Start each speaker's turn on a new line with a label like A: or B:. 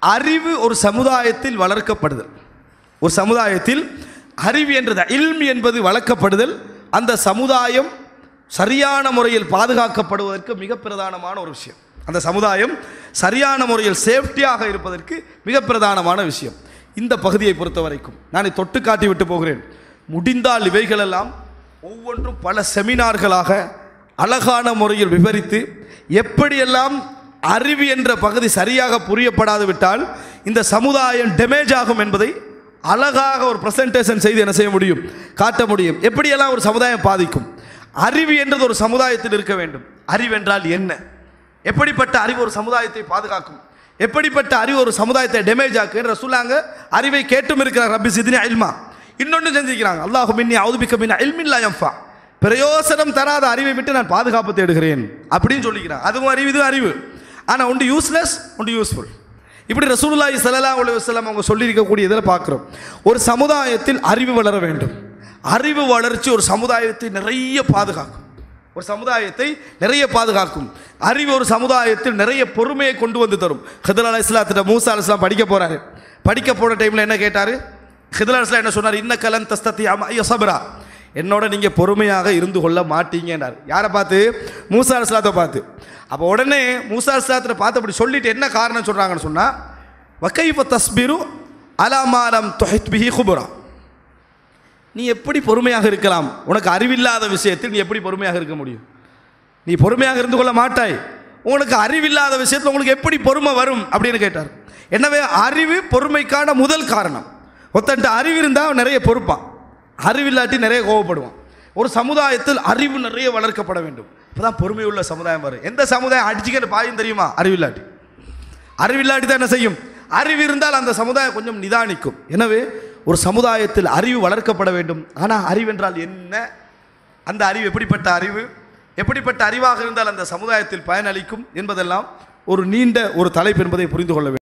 A: அறிவு ஒரு சமுதாயத்தில் வளர்க்கப்படுதல், ஒரு சமுதாயத்தில் அறிவு என்றது இல்ம் என்பது வளர்க்கப்படுதல், அந்த சமுதாயம் சரியான முறையில் பாதுகாக்கப்படுவதற்கு மிக பிரதானமான ஒரு விஷயம். அந்த சமுதாயம் சரியான முறையில் சேஃப்டியாக இருப்பதற்கு மிக பிரதானமான விஷயம். இந்த பகுதியை பொறுத்த வரைக்கும் நான் தொட்டு காட்டி விட்டு போகிறேன். முடிந்தால் இவைகளெல்லாம் ஒவ்வொன்றும் பல செமினார்களாக அழகான முறையில் விவரித்து, எப்படியெல்லாம் அறிவு என்ற பகுதி சரியாக புரியப்படாது விட்டால் இந்த சமுதாயம் டேமேஜ் ஆகும் என்பதை அழகாக ஒரு பிரசன்டேஷன் செய்து என்ன செய்ய முடியும், காட்ட முடியும். எப்படியெல்லாம் ஒரு சமுதாயம் பாதிக்கும். அறிவு என்றது ஒரு சமுதாயத்தில் இருக்க வேண்டும். அறிவு என்றால் என்ன, எப்படிப்பட்ட அறிவு ஒரு சமுதாயத்தை பாதுகாக்கும், எப்படிப்பட்ட அறிவு ஒரு சமுதாயத்தை டேமேஜ் ஆக்கு ரசூலுல்லாஹ் அறிவை கேட்டும் இருக்கிறார். ரப்பி ஸித்னி இல்மா. இன்னொன்று செஞ்சிருக்கிறாங்க, அல்லாஹு மின்னி அஊது பிக்க மின் இல்மின் லா யன்ஃபா, பிரயோசனம் தராத அறிவை விட்டு நான் பாதுகாப்பு தேடுகிறேன் அப்படின்னு சொல்லிக்கிறாங்க. அதுவும் அறிவு, இது அறிவு. ஆனால் ஒன்று யூஸ்லெஸ், ஒன்று யூஸ்ஃபுல். இப்படி ரசூலுல்லாஹி ஸல்லல்லாஹு அலைஹி வஸல்லம் அவங்க சொல்லியிருக்கக்கூடிய இதில் பார்க்குறோம். ஒரு சமுதாயத்தில் அறிவு வளர வேண்டும். அறிவு வளர்ச்சி ஒரு சமுதாயத்தை நிறைய பாதுகாக்கும், ஒரு சமுதாயத்தை நிறைய பாதுகாக்கும். அறிவு ஒரு சமுதாயத்தில் நிறைய பொறுமையை கொண்டு வந்து தரும். ஹிதர் அலைஹிஸ்ஸலாத்திட்ட மூசா அலைஹிஸ்ஸலாம் படிக்க போகிறாரு. படிக்க போன டைமில் என்ன கேட்டார்? ஹிதர் அலைஹிஸ்ஸலாம் என்ன சொன்னார்? இன்னக லன் தஸ்தத்திஅ மஇய ஸப்ரா, என்னோட நீங்கள் பொறுமையாக இருந்து கொள்ள மாட்டீங்கன்னார். யாரை பார்த்து? மூசா அலைஹிஸ்ஸலாத்தை பார்த்து. அப்போ உடனே மூசா அலைஹிஸ்ஸலாத்தை பார்த்து அப்படி சொல்லிட்டு என்ன காரணம் சொல்கிறாங்கன்னு சொன்னால், வகைஃப தஸ்பிரு அலா மா லம் துஹித் பிஹி குப்ரா, நீ எப்படி பொறுமையாக இருக்கலாம், உனக்கு அறிவில்லாத விஷயத்தில் நீ எப்படி பொறுமையாக இருக்க முடியும்? நீ பொறுமையாக இருந்து கொள்ள மாட்டாய், உங்களுக்கு அறிவில்லாத விஷயத்தில் உங்களுக்கு எப்படி பொறுமை வரும் அப்படின்னு கேட்டார். எனவே அறிவு பொறுமைக்கான முதல் காரணம். ஒருத்தன்ட்ட அறிவு இருந்தால் நிறைய பொறுப்பான், அறிவில்லாட்டி நிறைய கோவப்படுவான். ஒரு சமுதாயத்தில் அறிவு நிறைய வளர்க்கப்பட வேண்டும், அப்போதான் பொறுமை உள்ள சமுதாயம் வரும். எந்த சமுதாயம் அடிச்சுக்கிற பாயும் தெரியுமா? அறிவில்லாட்டி. அறிவில்லாட்டி தான் என்ன செய்யும்? அறிவு இருந்தால் அந்த சமுதாயம் கொஞ்சம் நிதானிக்கும். எனவே ஒரு சமுதாயத்தில் அறிவு வளர்க்கப்பட வேண்டும். ஆனால் அறிவு என்றால் என்ன, அந்த அறிவு எப்படிப்பட்ட அறிவு, எப்படிப்பட்ட அறிவாக இருந்தால் அந்த சமுதாயத்தில் பயனளிக்கும் என்பதெல்லாம் ஒரு நீண்ட ஒரு தலைப்பு என்பதை புரிந்து கொள்ள வேண்டும்.